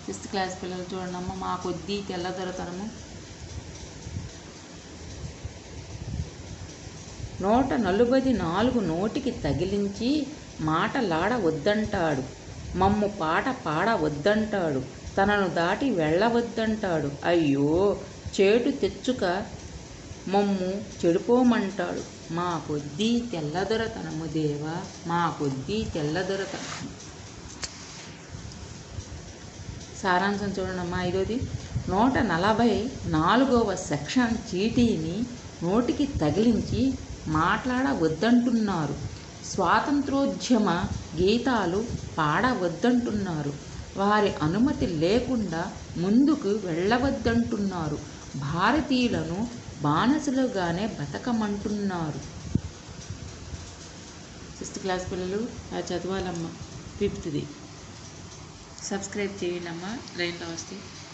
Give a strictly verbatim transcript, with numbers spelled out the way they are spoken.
Sixth class పిల్లలు చూడండమ్మా, మా కొద్దీ తెల్లదొరతనము. నోట నలుబది నాలుగు నోటికి తగిలించి మాటలాడ వద్దంటాడు, మమ్ము పాట పాడ వద్దంటాడు, తనను దాటి వెళ్ళవద్దంటాడు. అయ్యో చేటు తెచ్చుక మమ్ము చెడిపోమంటాడు. మా కొద్దీ తెల్లదొరతనము దేవా, మా కొద్దీ తెల్లదొరతనము. సారాంశం చూడండమ్మా. ఐదోది, నూట నలభై నాలుగవ సెక్షన్ చీటీని నోటికి తగిలించి మాట్లాడవద్దంటున్నారు, స్వాతంత్రోద్యమ గీతాలు పాడవద్దంటున్నారు, వారి అనుమతి లేకుండా ముందుకు వెళ్ళవద్దంటున్నారు, భారతీయులను బానిసలుగానే బతకమంటున్నారు. సిక్స్త్ క్లాస్ పిల్లలు చదవాలమ్మా. ఫిఫ్త్ది సబ్స్క్రైబ్ చేయండి అమ్మా, లైన్లో వస్తే.